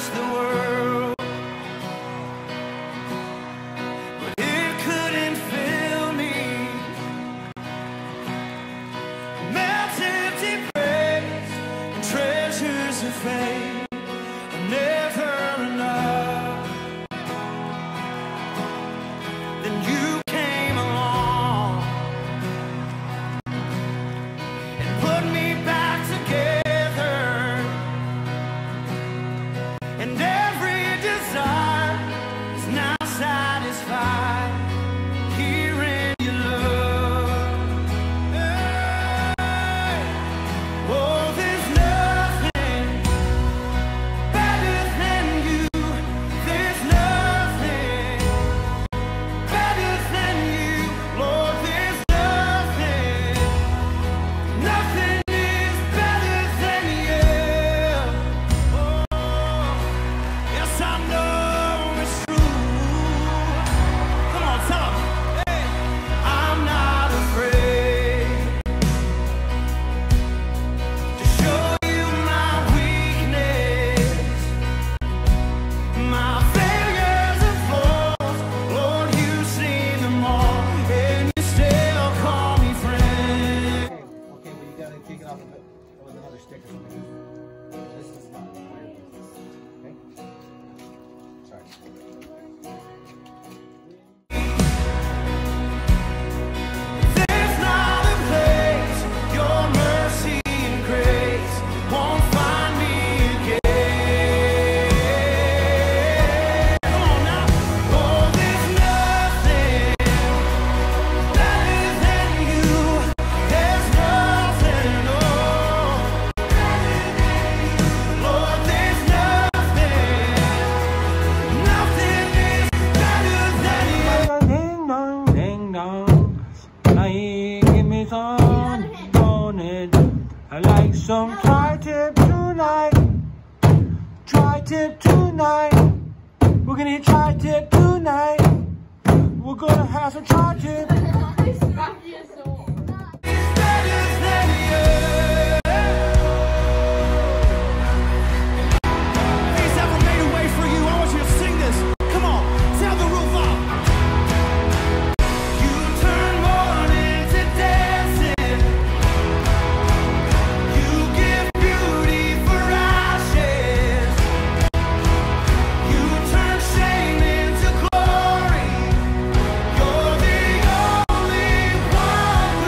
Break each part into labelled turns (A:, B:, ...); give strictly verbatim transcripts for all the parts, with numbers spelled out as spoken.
A: the world, but it couldn't fill me. Melts empty praise and treasures of fame are never enough. Then you came along and put me back together, and every desire is now satisfied here in your love. Hey. Oh, there's nothing better than you. There's nothing better than you. Lord, there's nothing, nothing is better than you. Oh, yes, I know it's true. Come on, tell 'em. Hey, I'm not afraid to show you my weakness, my failures and flaws. Lord, you've seen them all, and you still call me friend.
B: Okay, okay, well, you gotta take it off of it with another stick or something. This is not wire business. Okay? Sorry.
A: There's not a place your mercy and grace won't find me again. Come on now. Oh, there's nothing better than you. There's nothing, oh, better than you. Lord, there's nothing, nothing is better than you.
C: Ding dong, ding dong. Hey, give me some on it. I like some tri-tip tonight. Tri-tip tonight. We're gonna eat tri-tip tonight. We're gonna have some tri-tip.
A: It's better than you. He's ever made a way for you. I want you to sing this. Come on, tear the roof off. You turn mourning to dancing. You give beauty for ashes. You turn shame into glory. You're the only one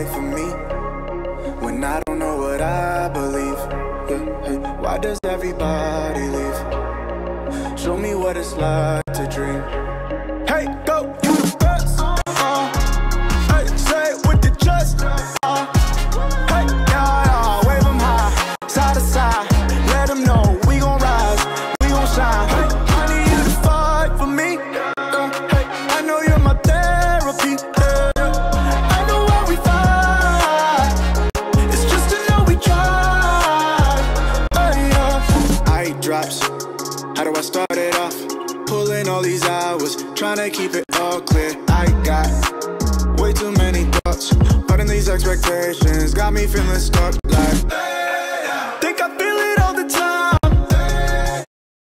D: fight for me when I don't know what I believe? Yeah, hey, why does everybody leave? Show me what it's like to dream. Hey, go, you the best. Uh, hey, say it with the chest. Uh, hey, yeah, yeah, wave 'em high, side to side. Let 'em know we gon' rise, we gon' shine. Hey, I need you to fight for me. Uh, hey, I know you're my therapy. Yeah. I know why we fight. It's just to know we tried. Hey, yeah. I eat drops. How do I start it off? Pulling all these hours, trying to keep it all clear. I got way too many thoughts, but in these expectations got me feeling stuck.